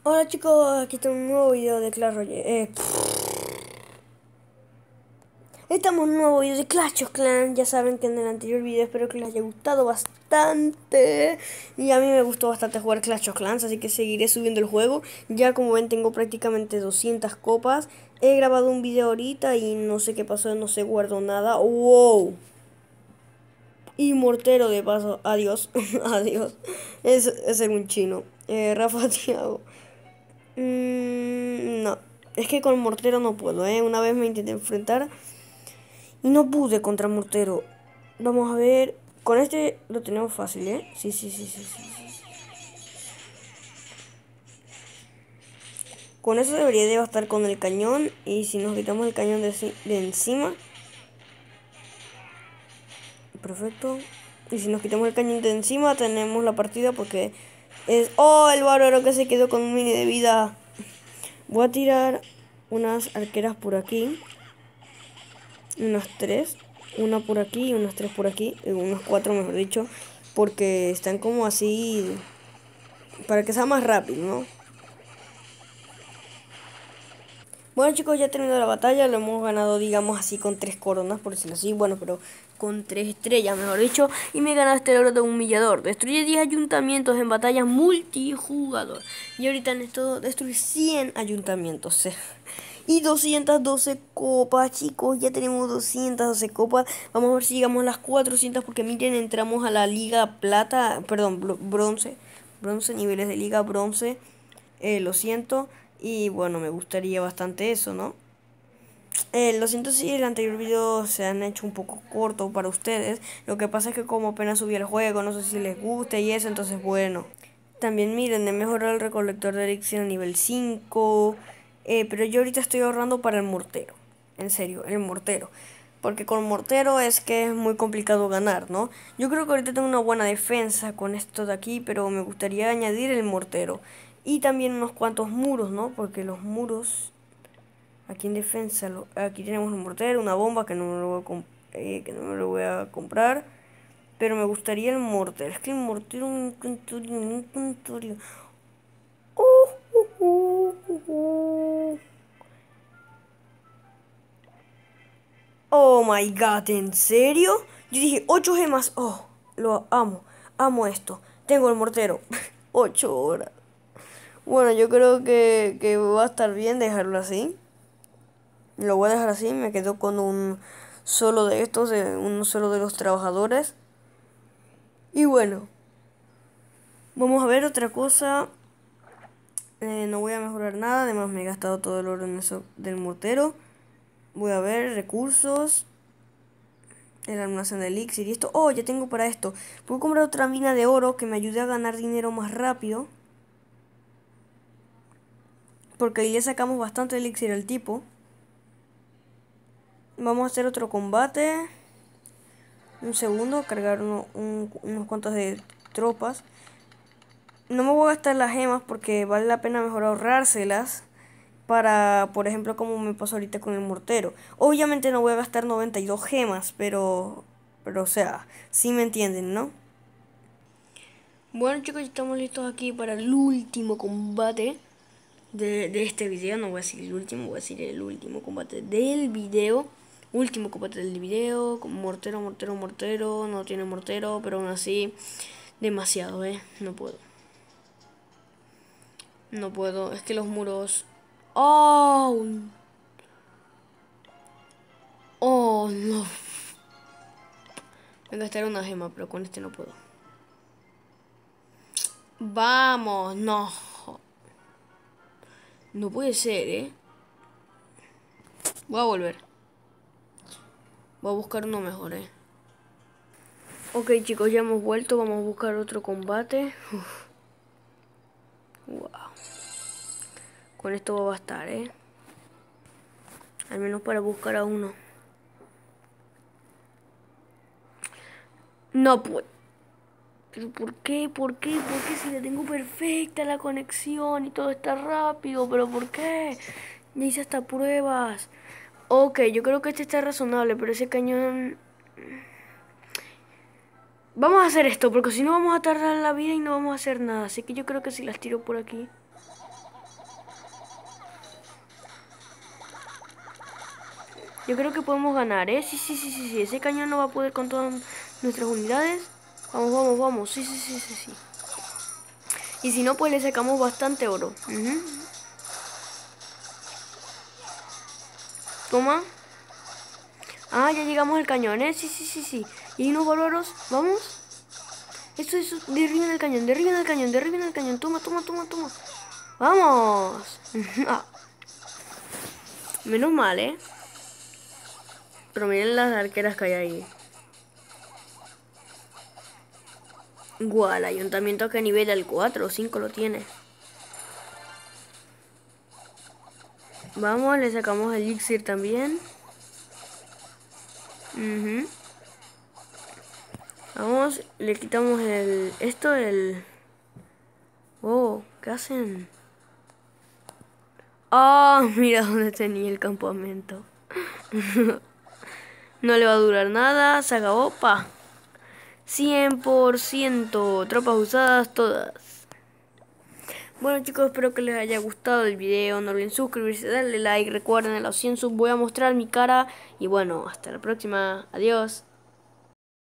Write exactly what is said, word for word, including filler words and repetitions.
Hola chicos, aquí está un nuevo video de Clash Royale. Eh, estamos en un nuevo video de Clash of Clans. Ya saben que en el anterior video espero que les haya gustado bastante. Y a mí me gustó bastante jugar Clash of Clans, así que seguiré subiendo el juego. Ya como ven tengo prácticamente doscientas copas. He grabado un video ahorita y no sé qué pasó, no se guardó nada. ¡Wow! Y mortero de paso. Adiós. Adiós. Es, es ser un chino. Eh, Rafa Tiago. Mm, no, es que con mortero no puedo, ¿eh? Una vez me intenté enfrentar y no pude contra mortero. Vamos a ver. Con este lo tenemos fácil, ¿eh? Sí, sí, sí, sí, sí. Con eso debería de bastar con el cañón. Y si nos quitamos el cañón de, de encima. Perfecto. Y si nos quitamos el cañón de encima, tenemos la partida porque es... ¡Oh! El bárbaro que se quedó con un mini de vida. Voy a tirar unas arqueras por aquí. Unas tres, una por aquí y unas tres por aquí, unas cuatro mejor dicho, porque están como así para que sea más rápido, ¿no? Bueno chicos, ya terminó la batalla, lo hemos ganado digamos así con tres coronas, por decirlo así, bueno, pero con tres estrellas mejor dicho, y me he ganado este logro de humillador. Destruye diez ayuntamientos en batalla multijugador, y ahorita necesito destruir cien ayuntamientos. Y doscientas doce copas, chicos, ya tenemos doscientas doce copas. Vamos a ver si llegamos a las cuatrocientas, porque miren, entramos a la liga plata, perdón, bronce, bronce, niveles de liga bronce, eh, lo siento. Y bueno, me gustaría bastante eso, ¿no? Eh, lo siento si el anterior video se han hecho un poco corto para ustedes. Lo que pasa es que como apenas subí el juego, no sé si les gusta y eso, entonces bueno. También miren, he mejorado el recolector de elixir a nivel cinco. Eh, pero yo ahorita estoy ahorrando para el mortero. En serio, el mortero. Porque con mortero es que es muy complicado ganar, ¿no? Yo creo que ahorita tengo una buena defensa con esto de aquí, pero me gustaría añadir el mortero. Y también unos cuantos muros, ¿no? Porque los muros, aquí en defensa, lo, aquí tenemos un mortero, una bomba que no me lo voy a, eh, que no me lo voy a comprar. Pero me gustaría el mortero. Es que el mortero, un conturio, un conturio. Uh, uh, uh, uh, uh. Oh my god, ¿en serio? Yo dije ocho gemas. Oh, lo amo. Amo esto. Tengo el mortero. ocho horas. Bueno, yo creo que, que va a estar bien dejarlo así. Lo voy a dejar así. Me quedo con un solo de estos, de uno solo de los trabajadores. Y bueno, vamos a ver otra cosa. Eh, no voy a mejorar nada. Además, me he gastado todo el oro en eso del mortero. Voy a ver recursos. El almacén de elixir y esto. Oh, ya tengo para esto. Puedo comprar otra mina de oro que me ayude a ganar dinero más rápido. Porque ahí le sacamos bastante elixir al tipo. Vamos a hacer otro combate. Un segundo, cargar uno, un, unos cuantos de tropas. No me voy a gastar las gemas porque vale la pena mejor ahorrárselas. Para, por ejemplo, como me pasó ahorita con el mortero. Obviamente no voy a gastar noventa y dos gemas, pero... Pero, o sea, sí me entienden, ¿no? Bueno chicos, ya estamos listos aquí para el último combate de, de este video. No voy a decir el último, voy a decir el último combate del video. Último combate del video. Con mortero, mortero, mortero. No tiene mortero, pero aún así demasiado, eh. No puedo. No puedo, es que los muros... ¡Oh! ¡Oh, no! Voy a gastar una gema, pero con este no puedo. ¡Vamos! ¡No! No puede ser, ¿eh? Voy a volver. Voy a buscar uno mejor, ¿eh? Ok, chicos, ya hemos vuelto. Vamos a buscar otro combate. Uf. Wow. Con esto va a bastar, ¿eh? Al menos para buscar a uno. No puedo. ¿Pero por qué? ¿Por qué? ¿Por qué si la tengo perfecta la conexión y todo está rápido? ¿Pero por qué? Ya hice hasta pruebas. Ok, yo creo que este está razonable, pero ese cañón... Vamos a hacer esto, porque si no vamos a tardar la vida y no vamos a hacer nada. Así que yo creo que si las tiro por aquí... Yo creo que podemos ganar, ¿eh? Sí, sí, sí, sí, sí. Ese cañón no va a poder con todas nuestras unidades. Vamos, vamos, vamos. Sí, sí, sí, sí, sí. Y si no, pues le sacamos bastante oro. Uh-huh. Toma. Ah, ya llegamos al cañón, ¿eh? Sí, sí, sí, sí. Y hay unos bárbaros. Vamos. Eso, eso. Derriben el cañón, derriben el cañón, derriben el cañón. Toma, toma, toma, toma. ¡Vamos! Ah. Menos mal, ¿eh? Pero miren las arqueras que hay ahí. Igual, ayuntamiento que nivel del cuatro o cinco lo tiene. Vamos, le sacamos el elixir también. Uh-huh. Vamos, le quitamos el... Esto, el... Oh, ¿qué hacen? Ah, oh, mira dónde tenía el campamento. No le va a durar nada, se acabó, pa. cien por ciento, tropas usadas todas. Bueno chicos, espero que les haya gustado el video. No olviden suscribirse, darle like. Recuerden, a los cien subs voy a mostrar mi cara. Y bueno, hasta la próxima. Adiós.